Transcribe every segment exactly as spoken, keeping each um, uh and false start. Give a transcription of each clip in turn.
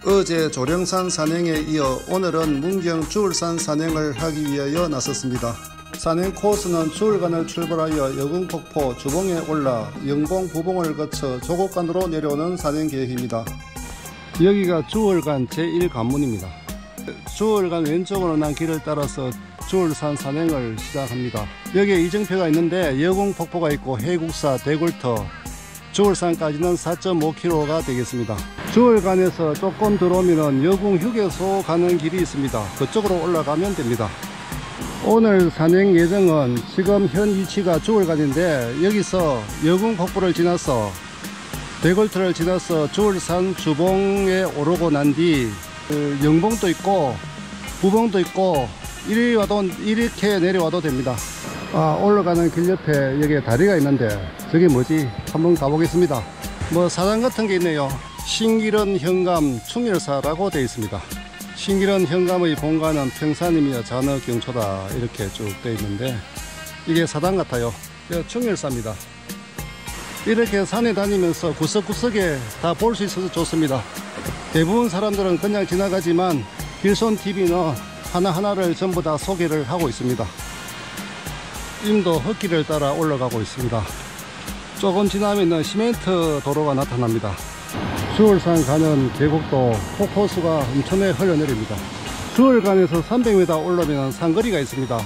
어제 조령산 산행에 이어 오늘은 문경 주울산 산행을 하기 위하여 나섰습니다. 산행 코스는 주울간을 출발하여 여궁폭포 주봉에 올라 영봉 부봉을 거쳐 조곡간으로 내려오는 산행 계획입니다. 여기가 주울간 제일 관문입니다. 주울간 왼쪽으로 난 길을 따라서 주울산 산행을 시작합니다. 여기에 이정표가 있는데 여궁폭포가 있고 해국사, 대굴터, 주울산까지는 사 점 오 킬로미터가 되겠습니다. 주울간에서 조금 들어오면 여궁 휴게소 가는 길이 있습니다. 그쪽으로 올라가면 됩니다. 오늘 산행 예정은 지금 현 위치가 주울간인데 여기서 여궁폭포를 지나서 대굴터를 지나서 주울산 주봉에 오르고 난 뒤 영봉도 있고 부봉도 있고 이리 와도 이렇게 내려와도 됩니다. 아, 올라가는 길 옆에 여기에 다리가 있는데 저게 뭐지? 한번 가보겠습니다. 뭐 사당 같은 게 있네요. 신기른 현감 충렬사라고 되어 있습니다. 신기른 현감의 본관은 평산이며 잔어경초다 이렇게 쭉 되어 있는데 이게 사당 같아요. 충렬사입니다. 이렇게 산에 다니면서 구석구석에 다 볼 수 있어서 좋습니다. 대부분 사람들은 그냥 지나가지만 길손티비는 하나하나를 전부 다 소개를 하고 있습니다. 임도 흙길을 따라 올라가고 있습니다. 조금 지나면 시멘트 도로가 나타납니다. 주울산 가는 계곡도 폭포수가 엄청나게 흘러내립니다. 주울간에서 삼백 미터 올라오면 산거리가 있습니다.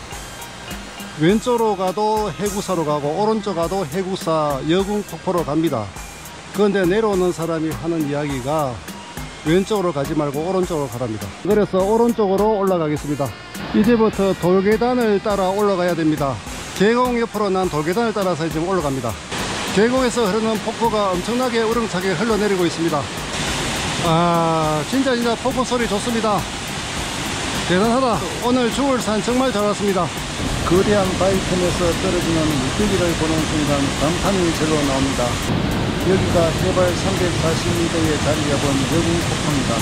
왼쪽으로 가도 해구사로 가고 오른쪽 가도 해구사 여궁폭포로 갑니다. 그런데 내려오는 사람이 하는 이야기가 왼쪽으로 가지 말고 오른쪽으로 가랍니다. 그래서 오른쪽으로 올라가겠습니다. 이제부터 돌계단을 따라 올라가야 됩니다. 계곡 옆으로 난 돌계단을 따라서 지금 올라갑니다. 계곡에서 흐르는 폭포가 엄청나게 우렁차게 흘러내리고 있습니다. 아, 진짜 진짜 폭포 소리 좋습니다. 대단하다. 오늘 주울산 정말 잘 왔습니다. 거대한 바위틈에서 떨어지는 물고기를 보는 순간 감탄이 절로 나옵니다. 여기가 해발 삼백사십 미터에 자리 잡은 여궁폭포입니다.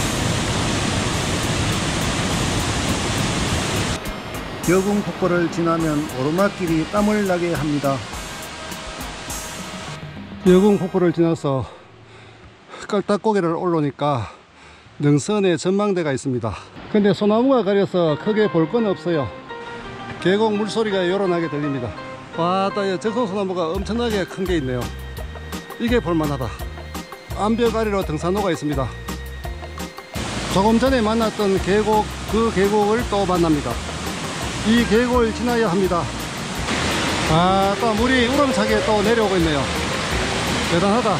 여궁폭포를 지나면 오르막길이 땀을 나게 합니다. 여궁폭포를 지나서 깔딱고개를 올라오니까 능선에 전망대가 있습니다. 근데 소나무가 가려서 크게 볼 건 없어요. 계곡 물소리가 요란하게 들립니다. 와따 적송소나무가 엄청나게 큰 게 있네요. 이게 볼만하다. 암벽 아래로 등산로가 있습니다. 조금 전에 만났던 계곡, 그 계곡을 또 만납니다. 이 계곡을 지나야 합니다. 아, 또 물이 우렁차게 또 내려오고 있네요. 대단하다.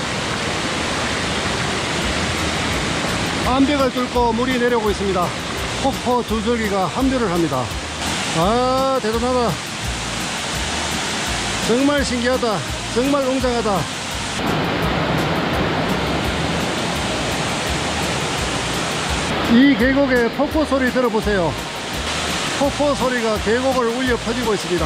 암벽을 뚫고 물이 내려오고 있습니다. 폭포 두 줄기가 합류를 합니다. 아, 대단하다. 정말 신기하다. 정말 웅장하다. 이 계곡의 폭포 소리 들어보세요. 폭포 소리가 계곡을 울려 퍼지고 있습니다.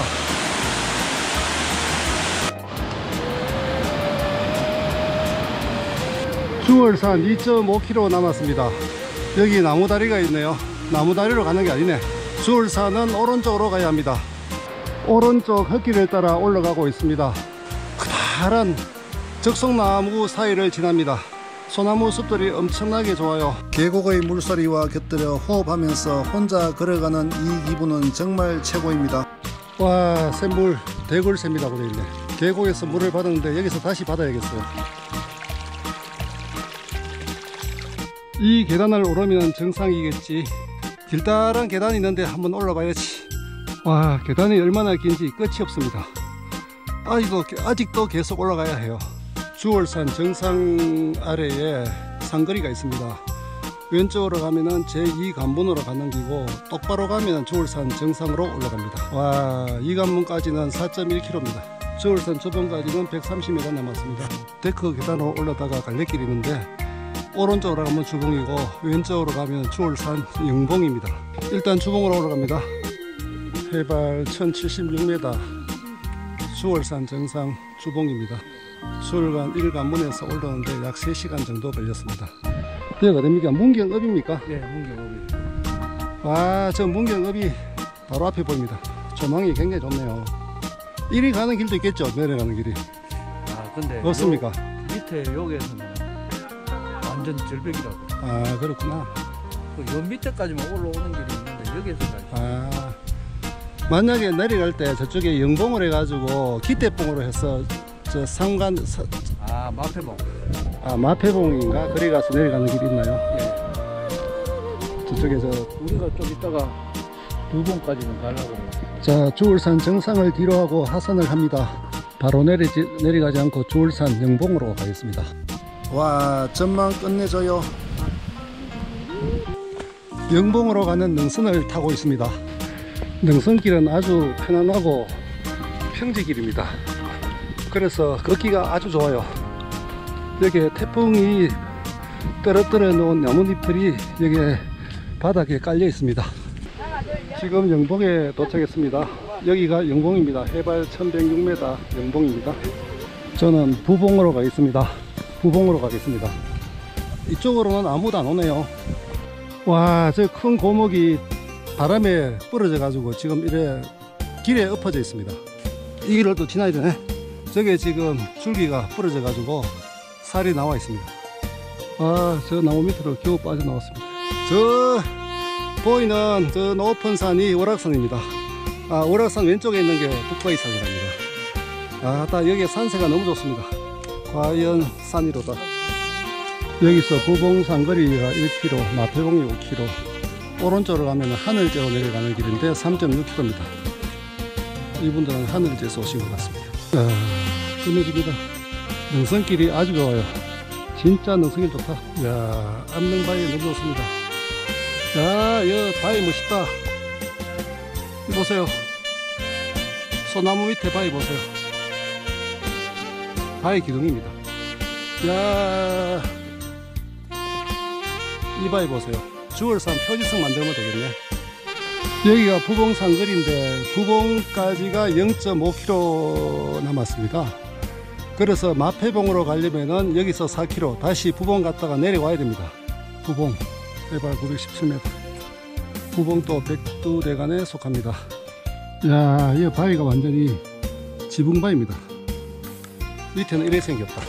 주울산 이 점 오 킬로미터 남았습니다. 여기 나무다리가 있네요. 나무다리로 가는 게 아니네. 주울산은 오른쪽으로 가야 합니다. 오른쪽 흙길을 따라 올라가고 있습니다. 커다란 적송나무 사이를 지납니다. 소나무 숲들이 엄청나게 좋아요. 계곡의 물소리와 곁들여 호흡하면서 혼자 걸어가는 이 기분은 정말 최고입니다. 와, 샘물 대굴샘이라고 되어 있네. 계곡에서 물을 받았는데 여기서 다시 받아야겠어요. 이 계단을 오르면 정상이겠지. 길다란 계단이 있는데 한번 올라가야지. 와, 계단이 얼마나 긴지 끝이 없습니다. 아직도, 아직도 계속 올라가야 해요. 주울산 정상 아래에 산거리가 있습니다. 왼쪽으로 가면은 제이 관문으로 가는 길이고 똑바로 가면은 주울산 정상으로 올라갑니다. 와, 이 관문까지는 사 점 일 킬로미터입니다. 주울산 주봉까지는 백삼십 미터 남았습니다. 데크 계단으로 올라다가 갈래길이 있는데 오른쪽으로 가면 주봉이고 왼쪽으로 가면 주울산 영봉입니다. 일단 주봉으로 올라갑니다. 해발 천칠십육 미터 주울산 정상 주봉입니다. 주울간 일 관문에서 올라오는데 약 세 시간 정도 걸렸습니다. 여기가 어딥니까? 문경읍입니까? 네, 문경읍이. 와, 저 문경읍이 바로 앞에 보입니다. 조망이 굉장히 좋네요. 이리 가는 길도 있겠죠? 내려가는 길이. 아, 근데 없습니까? 요, 밑에 여기에서는 완전 절벽이라고. 아, 그렇구나. 그 밑에까지만 올라오는 길이 있는데 여기서까지. 아, 만약에 내려갈 때 저쪽에 영봉을 해가지고 기대봉으로 해서 저 상간 사, 아, 마패봉. 아, 마패봉인가? 그리 가서 내려가는 길이 있나요? 예. 저쪽에 저 우리가 좀 이따가 부봉까지는 가려고 그래요. 자, 주울산 정상을 뒤로 하고 하산을 합니다. 바로 내리지, 내려가지 않고 주울산 영봉으로 가겠습니다. 와, 전망 끝내줘요. 영봉으로 가는 능선을 타고 있습니다. 능선길은 아주 편안하고 평지길입니다. 그래서 걷기가 아주 좋아요. 여기에 태풍이 떨어뜨려 놓은 나뭇잎들이 여기 바닥에 깔려 있습니다. 지금 영봉에 도착했습니다. 여기가 영봉입니다. 해발 천백육 미터 영봉입니다. 저는 부봉으로 가겠습니다. 부봉으로 가겠습니다. 이쪽으로는 아무도 안 오네요. 와, 저 큰 고목이 바람에 부러져 가지고 지금 이래 길에 엎어져 있습니다. 이 길을 또 지나야 되네. 저게 지금 줄기가 부러져 가지고 살이 나와 있습니다. 아, 저 나무 밑으로 겨우 빠져나왔습니다. 저 보이는 저 높은 산이 월악산입니다. 아, 월악산 왼쪽에 있는 게 북바위산이랍니다. 아, 딱 여기 산세가 너무 좋습니다. 과연 산이로다. 여기서 부봉 상거리가 일 킬로미터, 마패봉이 오 킬로미터, 오른쪽으로 가면 하늘제로 내려가는 길인데 삼 점 육 킬로미터. 이분들은 하늘제에서 오신 것 같습니다. 아, 끝내줍니다. 능선길이 아주 좋아요. 진짜 능선길 좋다. 이야, 암릉바위 너무 좋습니다. 야, 여 바위 멋있다. 보세요. 소나무 밑에 바위 보세요. 바위 기둥입니다. 야, 이 바위 보세요. 주월산 표지성 만들면 되겠네. 여기가 부봉 상거리인데 부봉까지가 영 점 오 킬로미터 남았습니다. 그래서 마패봉으로 가려면은 여기서 사 킬로미터 다시 부봉 갔다가 내려와야 됩니다. 부봉 해발 구백십칠 미터. 부봉도 백두대간에 속합니다. 야, 이 바위가 완전히 지붕바위입니다. 밑에는 이래 생겼다.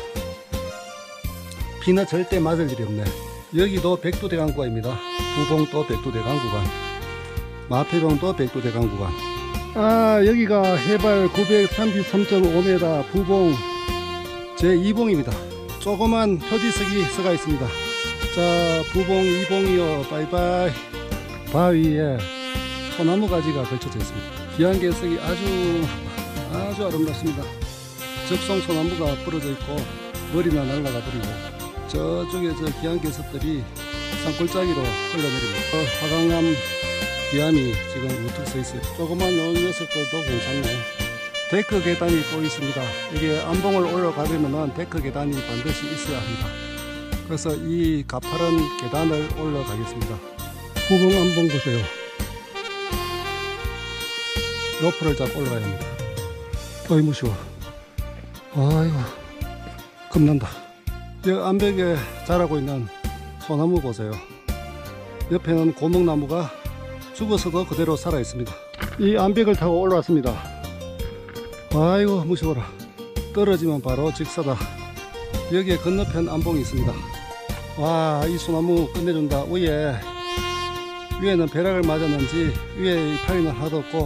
비나 절대 맞을 일이 없네. 여기도 백두대간 구간입니다. 부봉도 백두대간 구간, 마패봉도 백두대간 구간. 아, 여기가 해발 구백삼십삼 점 오 미터 부봉 제이 봉입니다. 조그만 표지석이 서가 있습니다. 자, 부봉 이 봉이요. 바이바이. 바위에 소나무 가지가 걸쳐져 있습니다. 기안개석이 아주 아주 아름답습니다. 적송 소나무가 부러져 있고 머리나 날아가 버리고 저쪽에 저 기안개석들이 산골짜기로 흘러내립니다. 어, 화강암 기암이 지금 우뚝 서 있어요. 조그만 요 녀석들도 괜찮네. 데크 계단이 또 있습니다. 이게 암봉을 올라가려면 데크 계단이 반드시 있어야 합니다. 그래서 이 가파른 계단을 올라가겠습니다. 부봉 암봉 보세요. 로프를 잡고 올라가야 합니다. 어이 무시워. 아이고 겁난다. 이 암벽에 자라고 있는 소나무 보세요. 옆에는 고목나무가 죽어서도 그대로 살아 있습니다. 이 암벽을 타고 올라왔습니다. 아이고 무시워라. 떨어지면 바로 직사다. 여기에 건너편 암봉이 있습니다. 와, 이 소나무 끝내준다. 위에 위에는 벼락을 맞았는지 위에 파리는 하나도 없고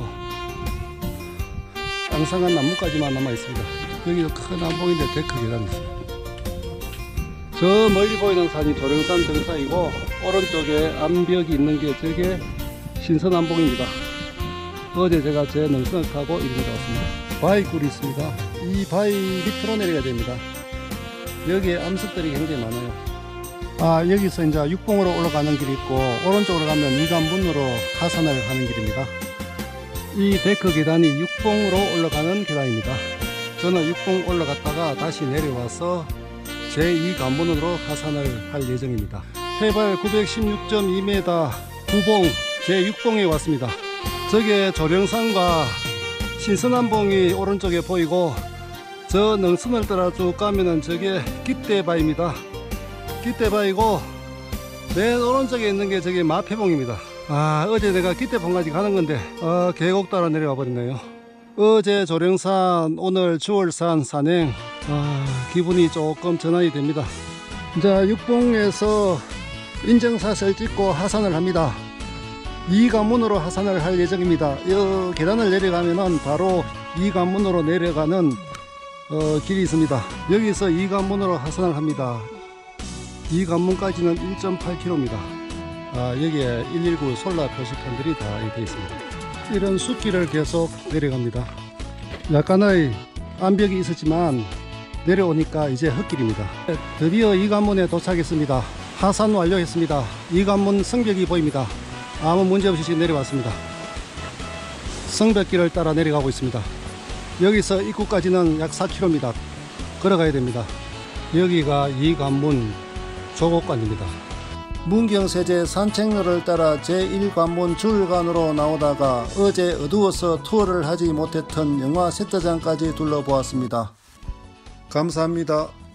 앙상한 나무까지만 남아 있습니다. 여기가 큰 암봉인데 데크 계단이 있어요. 저 멀리 보이는 산이 조령산 정상이고 오른쪽에 암벽이 있는 게 저게 신선암봉입니다. 어제 제가 제 능선을 타고 이리 내려왔습니다. 바위굴이 있습니다. 이 바위 밑으로 내려야 됩니다. 여기에 암석들이 굉장히 많아요. 아, 여기서 이제 육봉으로 올라가는 길이 있고 오른쪽으로 가면 이관문으로 하산을 하는 길입니다. 이 데크 계단이 육봉으로 올라가는 계단입니다. 저는 육봉 올라갔다가 다시 내려와서 제이 관문으로 하산을 할 예정입니다. 해발 구백십육 점 이 미터 부봉 제육 봉에 왔습니다. 저게 조령산과 신선암봉이 오른쪽에 보이고 저 능선을 따라 쭉 가면은 저게 깃대바위입니다. 깃대바위고 맨 오른쪽에 있는 게 저게 마패봉입니다. 아, 어제 내가 깃대봉까지 가는 건데 아, 계곡 따라 내려와 버렸네요. 어제 조령산, 오늘 주월산 산행, 아, 기분이 조금 전환이 됩니다. 자, 육봉에서 인증샷을 찍고 하산을 합니다. 이 관문으로 하산을 할 예정입니다. 이 계단을 내려가면은 바로 이 관문으로 내려가는 어, 길이 있습니다. 여기서 이 관문으로 하산을 합니다. 이 관문까지는 일 점 팔 킬로미터입니다. 아, 여기에 일일구 솔라 표시판들이 다 되어 있습니다. 이런 숲길을 계속 내려갑니다. 약간의 암벽이 있었지만 내려오니까 이제 흙길입니다. 드디어 이 관문에 도착했습니다. 하산 완료했습니다. 이 관문 성벽이 보입니다. 아무 문제 없이 내려왔습니다. 성벽길을 따라 내려가고 있습니다. 여기서 입구까지는 약 사 킬로미터 걸어가야 됩니다. 여기가 이 관문 조곡관입니다. 문경세제 산책로를 따라 제일 관문 주울관으로 나오다가 어제 어두워서 투어를 하지 못했던 영화 세트장까지 둘러보았습니다. 감사합니다.